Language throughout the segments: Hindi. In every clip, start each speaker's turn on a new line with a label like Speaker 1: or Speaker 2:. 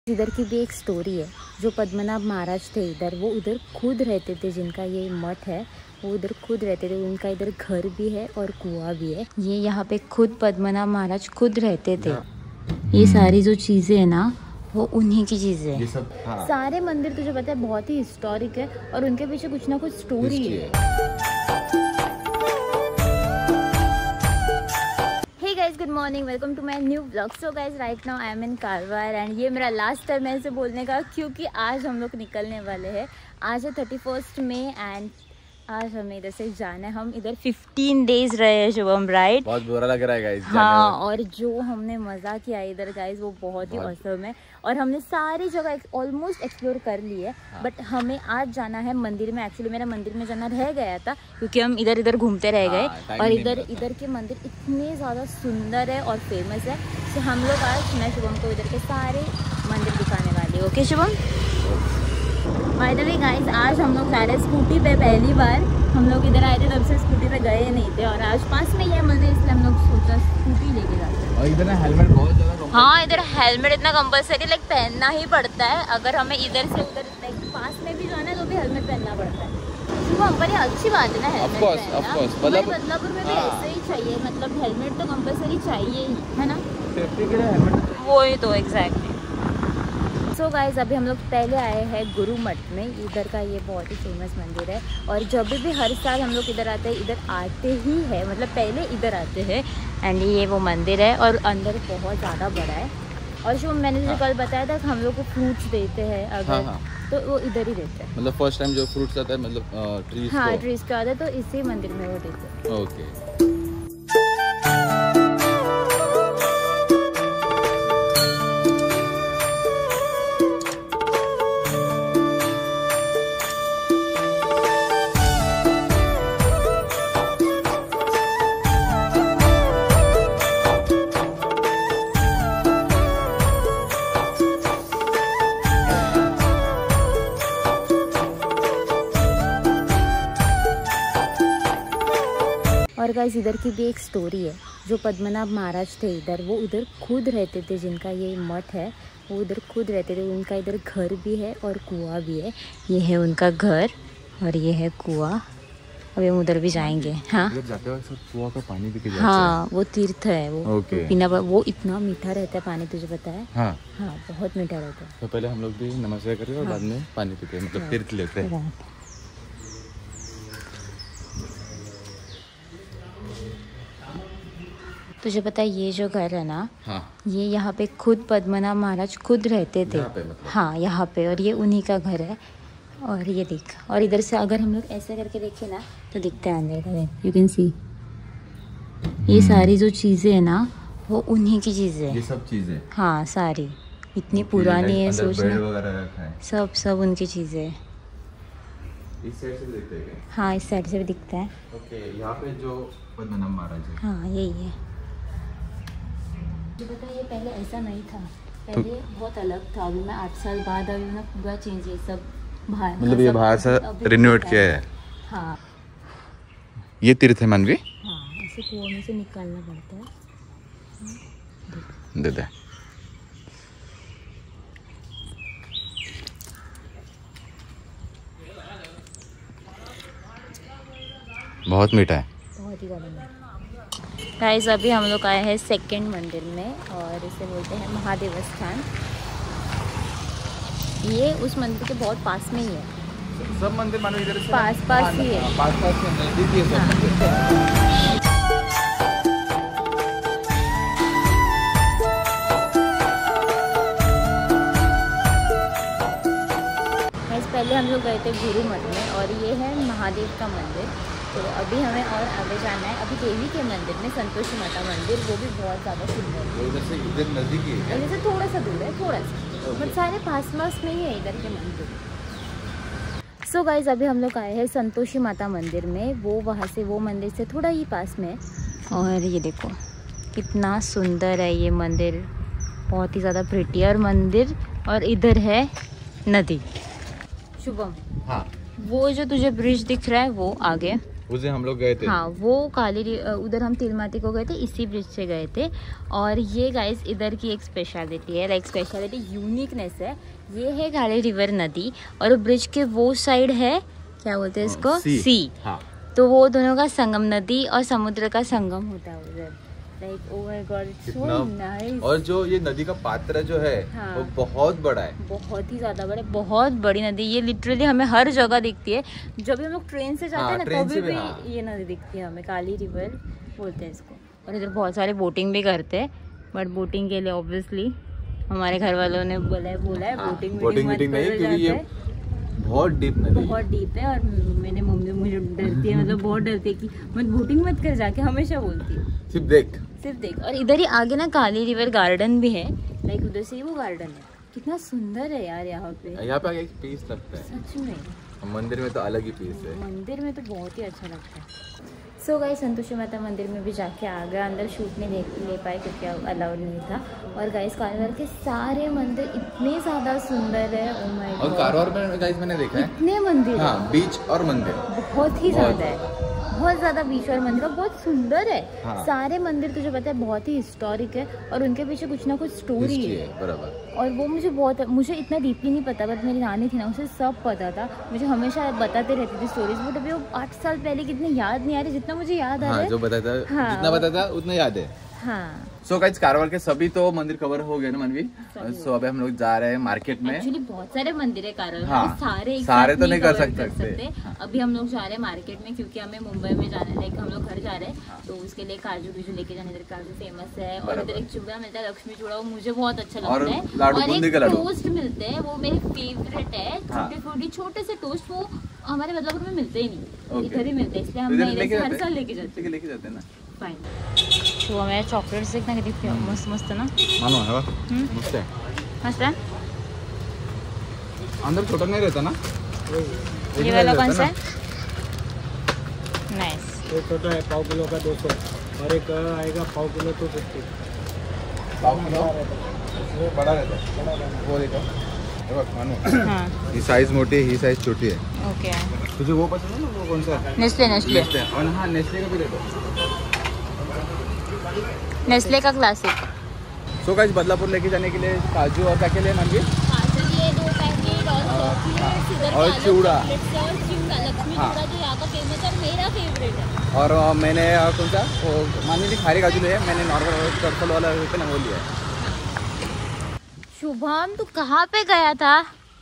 Speaker 1: इधर की भी एक स्टोरी है। जो पद्मनाभ महाराज थे इधर, वो उधर खुद रहते थे। जिनका ये मठ है वो उधर खुद रहते थे। उनका इधर घर भी है और कुआं भी है। ये यहाँ पे खुद पद्मनाभ महाराज खुद रहते थे। ये सारी जो चीजें है ना वो उन्हीं की चीजें हैं। सब सारे मंदिर तुझे पता है बहुत ही हिस्टोरिक है और उनके पीछे कुछ ना कुछ स्टोरी है। Hey guys, good morning. Welcome to my new vlog. So guys, right now I am in Karwar and ये मेरा लास्ट टाइम है इसे बोलने का, क्योंकि आज हम लोग निकलने वाले हैं। आज है 31 मई एंड आज हमें इधर से जाना है। हम इधर 15 डेज रहे हैं शुभम, राइट? बहुत बुरा लग रहा है गाइस। हाँ, और जो हमने मजा किया इधर गाइस वो बहुत ही औसम है और हमने सारी जगह ऑलमोस्ट एक्सप्लोर कर ली है। बट हमें आज जाना है मंदिर में। एक्चुअली मेरा मंदिर में जाना रह गया था क्योंकि हम इधर इधर घूमते रह गए और इधर के मंदिर इतने ज़्यादा सुंदर है और फेमस है। तो हम लोग आज मैं शुभम को इधर के सारे मंदिर दिखाने वाली हूँ। Okay Shubham? By the way guys, आज हम लोग जा रहे हैं स्कूटी पे। पहली बार हम लोग इधर आए थे तब से स्कूटी पे गए नहीं थे और आज पास में ये मंदिर, इसलिए हम लोग सोचा स्कूटी लेके जाते हैं। और इधर ना हेलमेट बहुत ज़्यादा, हाँ इधर हेलमेट इतना कंपलसरी लाइक पहनना ही पड़ता है। अगर हमें इधर से उधर लाइक पास में भी जाना है तो भी हेलमेट पहनना पड़ता है। वो पर अच्छी बात है ना हेलमेट पहनना। बदलापुर में भी ऐसे ही चाहिए, मतलब हेलमेट तो कंपलसरी चाहिए ही, है ना? सेफ्टी के लिए हेलमेट वो ही तो एग्जैक्टली। सो गाइज, अभी हम लोग पहले आए हैं गुरु मठ में। इधर का ये बहुत ही फेमस मंदिर है और जब भी हर साल हम लोग इधर आते हैं, इधर आते ही है, मतलब पहले इधर आते हैं। एंड ये वो मंदिर है और अंदर बहुत ज़्यादा बड़ा है। और जो मैंने जो कल बताया था कि हम लोग को फ्रूट्स देते हैं अगर तो वो इधर ही देते हैं। मतलब फर्स्ट टाइम जो फ्रूट्स आता है, मतलब ट्रीज, हाँ ट्रीज का आता है, तो इसी मंदिर में वो देते हैं। ओके। और गाइस, इधर की भी एक स्टोरी है। जो पद्मनाभ महाराज थे इधर, वो उधर खुद रहते थे। जिनका ये मठ है वो उधर खुद रहते थे। उनका इधर घर भी है और कुआं भी है। ये है उनका घर और ये है कुआं। अभी हम उधर भी जाएंगे। हाँ जाते वक्त कुआं का पानी पी के जाते हैं। हाँ वो तीर्थ है वो। पीना वो इतना मीठा रहता है पानी, तुझे पता है? हाँ हाँ बहुत मीठा रहता है। तो पहले हम लोग भी नमस्कार करते हैं और बाद में पानी पीते हैं, मतलब तीर्थ लेते हैं। तुझे पता है ये जो घर है ना, हाँ, ये यहाँ पे खुद पद्मनाभ महाराज खुद रहते थे। मतलब? हाँ यहाँ पे, और ये उन्हीं का घर है। और ये देख, और इधर से अगर हम लोग ऐसे करके देखें ना तो दिखता है अंदर का, यू कैन सी। ये सारी जो चीजें है ना वो उन्हीं की चीजें हैं। ये सब चीजें, हाँ सारी इतनी पुरानी है, सोचना सब उनकी चीजें है। इस साइड से भी दिखता है क्या? हाँ इस साइड से भी दिखता है। ओके, यहाँ पे जो पद्मनाभ महाराज है, हाँ यही है। पता है ये पहले ऐसा नहीं था, पहले तो बहुत अलग था। अभी मैं 8 साल बाद अभी ना पूरा चेंज है सब बाहर, मतलब ये बाहर से रिनोवेट किया है। हाँ
Speaker 2: ये तीर्थ है मानवी।
Speaker 1: हाँ ऐसे कुआं में से निकालना पड़ता है।
Speaker 2: दे दे। बहुत मीठा है,
Speaker 1: बहुत ही ज़्यादा। गाइस, अभी हम लोग आए हैं सेकंड मंदिर में और इसे बोलते हैं महादेव स्थान। ये उस मंदिर के बहुत पास में ही है।
Speaker 2: सब मंदिर मानो इधर से
Speaker 1: पास ही है।
Speaker 2: पास नजदीक ही है सब मंदिर।
Speaker 1: पहले हम लोग गए थे गुरु मठ में और ये है महादेव का मंदिर। तो अभी हमें और आगे जाना है। अभी देवी के मंदिर में संतोषी माता मंदिर, वो भी बहुत ज़्यादा सुंदर है।
Speaker 2: इधर नजदीक ही है,
Speaker 1: इधर से थोड़ा सा दूर है, थोड़ा सा, बट सारे पास में ही है इधर के मंदिर। सो गाइज, अभी हम लोग आए हैं संतोषी माता मंदिर में। वो वहाँ से, वो मंदिर से थोड़ा ही पास में। और ये देखो कितना सुंदर है ये मंदिर, बहुत ही ज़्यादा प्रिटियर मंदिर। और इधर है नदी। शुभम, हाँ, वो जो तुझे ब्रिज दिख रहा है वो आगे,
Speaker 2: उसे हम लोग गए थे।
Speaker 1: हाँ, वो उधर हम तिलमाती को गए थे, इसी ब्रिज से गए थे। और ये गाइस इधर की एक स्पेशलिटी है, लाइक स्पेशलिटी यूनिकनेस है, ये है काली रिवर नदी। और ब्रिज के वो साइड है, क्या बोलते हैं इसको, सी।
Speaker 2: हाँ।
Speaker 1: तो वो दोनों का संगम, नदी और समुद्र का संगम होता है उधर। Like oh my God, it's so nice.
Speaker 2: और जो ये नदी का पात्र जो है,
Speaker 1: हाँ,
Speaker 2: वो बहुत बड़ा है,
Speaker 1: बहुत ही ज्यादा बड़ा, बहुत बड़ी नदी। ये लिटरली हमें हर जगह दिखती है, जब भी हम लोग ट्रेन से जाते हैं ना, कभी भी ये नदी दिखती है हमें, काली रिवर बोलते हैं इसको। और इधर बहुत सारे बोटिंग भी करते हैं, बट बोटिंग के लिए ऑब्वियसली हमारे घर वालों ने बोला है बोटिंग नहीं, क्योंकि ये
Speaker 2: बहुत डीप नदी,
Speaker 1: बहुत डीप है। और मैंने मम्मी मुझे डरती है, मतलब बहुत डरती है कि मत बोटिंग मत कर जाके, हमेशा बोलती है सिर्फ देख। और इधर ही आगे ना काली रिवर गार्डन भी है, लाइक उधर से ही वो गार्डन है, कितना सुंदर है यार। यहाँ पे
Speaker 2: आगे एक पीस लगता है
Speaker 1: सच में,
Speaker 2: मंदिर में तो अलग ही पीस है,
Speaker 1: मंदिर में तो बहुत ही अच्छा लगता है। सो गाइस, संतोषी माता मंदिर में भी जाके आ गया, अंदर शूट नहीं ले पाए क्योंकि अलाउड नहीं था। और गाइस कारवार के सारे मंदिर इतने ज्यादा सुंदर है, ओह माय गॉड।
Speaker 2: और कारवार में गाइस मैंने देखा है
Speaker 1: इतने मंदिर,
Speaker 2: हाँ, बीच और मंदिर
Speaker 1: बहुत ही ज्यादा है, बहुत ज्यादा बीच और मंदिर, बहुत सुंदर है।
Speaker 2: हाँ।
Speaker 1: सारे मंदिर तुझे पता है बहुत ही हिस्टोरिक है, और उनके पीछे कुछ ना कुछ स्टोरी है,
Speaker 2: बराबर।
Speaker 1: और वो मुझे इतना डीपली नहीं पता, बट मेरी नानी थी ना, उसे सब पता था, मुझे हमेशा बताते रहती थी स्टोरीज। बट अभी वो 8 साल पहले कितने याद नहीं आ रहे, जितना मुझे याद आ रहा है,
Speaker 2: जो बताता,
Speaker 1: हाँ,
Speaker 2: जितना बताता उतना याद है।
Speaker 1: हाँ।
Speaker 2: सो गाइस, कारवार के सभी तो मंदिर कवर हो गए ना मनवी। सो अभी हम लोग जा रहे हैं मार्केट में।
Speaker 1: एक्चुअली बहुत सारे मंदिर है कारवार में,
Speaker 2: हाँ,
Speaker 1: सारे
Speaker 2: तो नहीं कर सकते।
Speaker 1: हाँ। अभी हम लोग जा रहे हैं मार्केट में, क्योंकि हमें मुंबई में जाना है, लाइक हम लोग घर जा रहे हैं, तो उसके लिए काजू बीजू लेके जाने। इधर काजू फेमस है, और इधर एक चूड़ा मिलता है, लक्ष्मी चूड़ा, वो मुझे बहुत अच्छा लगता है। और एक टोस्ट मिलते हैं, वो मेरे फेवरेट है, छोटे से टोस्ट, वो हमारे बदलापुर में मिलते ही नहीं, इधर ही मिलते हैं, इसलिए हम हर साल लेके जाते हैं ना। फाइन। हमें चॉकलेट्स देखना कितनी मस्त मस्त है ना,
Speaker 2: मानो है मस्त है,
Speaker 1: मस्त है।
Speaker 2: अंदर छोटा नहीं रहता ना,
Speaker 1: ये वाला कौन सा है? नाइस।
Speaker 3: ये छोटा है 1/4 किलो का 200, और एक आएगा 1/4 किलो 250।
Speaker 2: 1/4 किलो वो बड़ा रहता है, वो देखो मानो।
Speaker 1: हाँ,
Speaker 2: ये साइज मोटी है, ये साइज छोटी है।
Speaker 1: ओके।
Speaker 2: तुझे वो पसंद है ना, वो कौन सा है?
Speaker 1: नेस्ले।
Speaker 2: और हाँ, नेस्ले का भी दे दो,
Speaker 1: नेस्ले का क्लासिक।
Speaker 2: सो गाइस, बदलापुर लेके जाने के लिए काजू और क्या के लिए मनवी,
Speaker 1: ये 2 पैकेट
Speaker 2: और चूड़ा,
Speaker 1: लक्ष्मी
Speaker 2: हाँ,
Speaker 1: चूड़ा जो यहाँ का फेमस है, मेरा फेवरेट है।
Speaker 2: और मैंने कौन सा मानी ली खारी काजू लिया, मैंने नॉर्मल पर्पल वाला होता है ना, वो लिया है।
Speaker 1: शुभम, तू कहाँ पे गया था?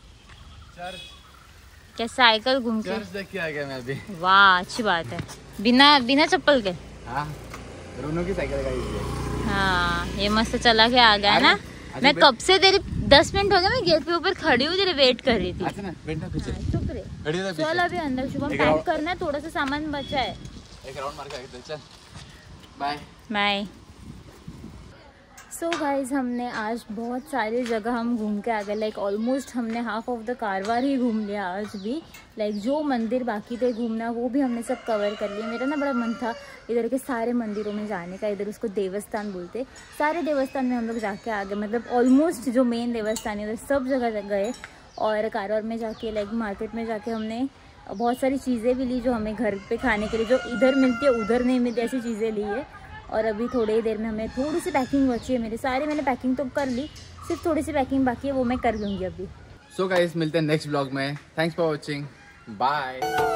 Speaker 1: क्या साइकिल घूम के?
Speaker 2: चर्च देख के आ गया मैं अभी।
Speaker 1: वाह, अच्छी बात है, बिना चप्पल के।
Speaker 2: हाँ, रोनो की साइकिल का ये।
Speaker 1: हाँ, ये मस्त चला के आ गया ना। मैं कब से तेरे 10 मिनट हो गए, मैं गेट के ऊपर खड़ी हूँ, तेरे वेट कर रही थी।
Speaker 2: पीछे
Speaker 1: चुप रहे, चल अभी अंदर। शुभम, पैक करना है, थोड़ा सा सामान बचा है।
Speaker 2: एक राउंड मार के चल, बाय
Speaker 1: बाय। सो गाइज, हमने आज बहुत सारी जगह हम घूम के आ गए, लाइक ऑलमोस्ट हमने हाफ ऑफ द कारवार ही घूम लिया आज भी। लाइक जो मंदिर बाकी थे घूमना, वो भी हमने सब कवर कर लिया। मेरा ना बड़ा मन था इधर के सारे मंदिरों में जाने का, इधर उसको देवस्थान बोलते, सारे देवस्थान में हम लोग जाके आ गए, मतलब ऑलमोस्ट जो मेन देवस्थान है उधर सब जगह गए। और कारवार में जाके, लाइक मार्केट में जाके हमने बहुत सारी चीज़ें भी ली, जो हमें घर पे खाने के लिए जो इधर मिलती है उधर नहीं मिलती, ऐसी चीज़ें ली है। और अभी थोड़ी ही देर में हमें थोड़ी सी पैकिंग बची है, मैंने पैकिंग तो कर ली, सिर्फ थोड़ी सी पैकिंग बाकी है, वो मैं कर लूँगी अभी।
Speaker 2: सो गाइस, मिलते हैं नेक्स्ट ब्लॉग में। Thanks for watching, bye.